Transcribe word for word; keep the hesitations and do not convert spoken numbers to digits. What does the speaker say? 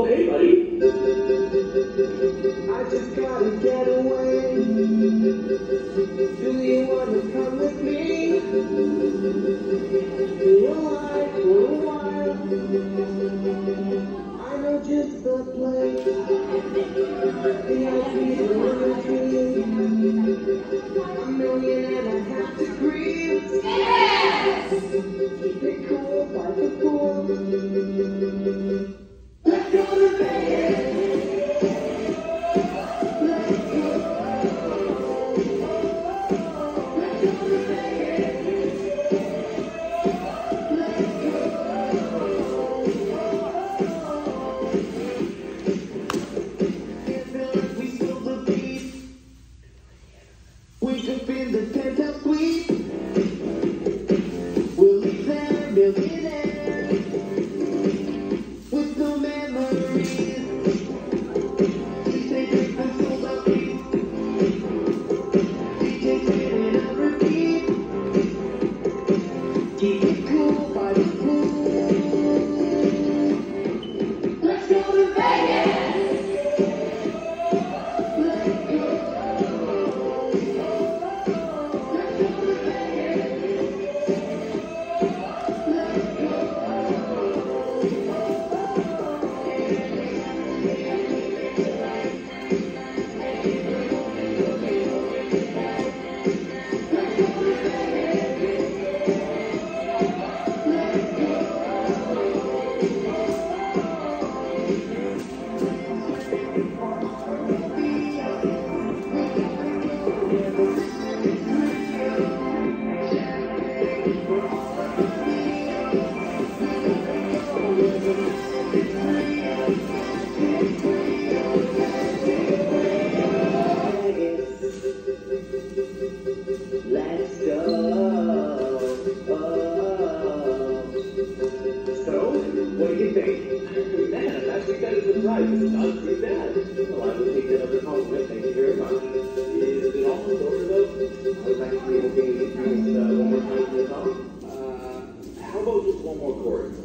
Oh, hey, buddy. I just gotta get away. Do you wanna come with me? You're alive for a while. I know just the place. The idea of a dream. A million and a half degrees. Yes! Keep it cool, fight the pool. Let's go to Vegas. Wake up in the penthouse suite. We'll leave there millionaires with no memories. D J takes them sold out beats. D J spinning on repeat. Keep it cool by the pool. Let's go to Vegas. Let's go. Oh. So, what do you think? Man, I'm actually kind of surprised. It's not too bad. Well, I would take that as a compliment. Thank you very much. Is it almost over, though? I was actually hoping to introduce uh, one more time to the song. Uh, how about just one more chord?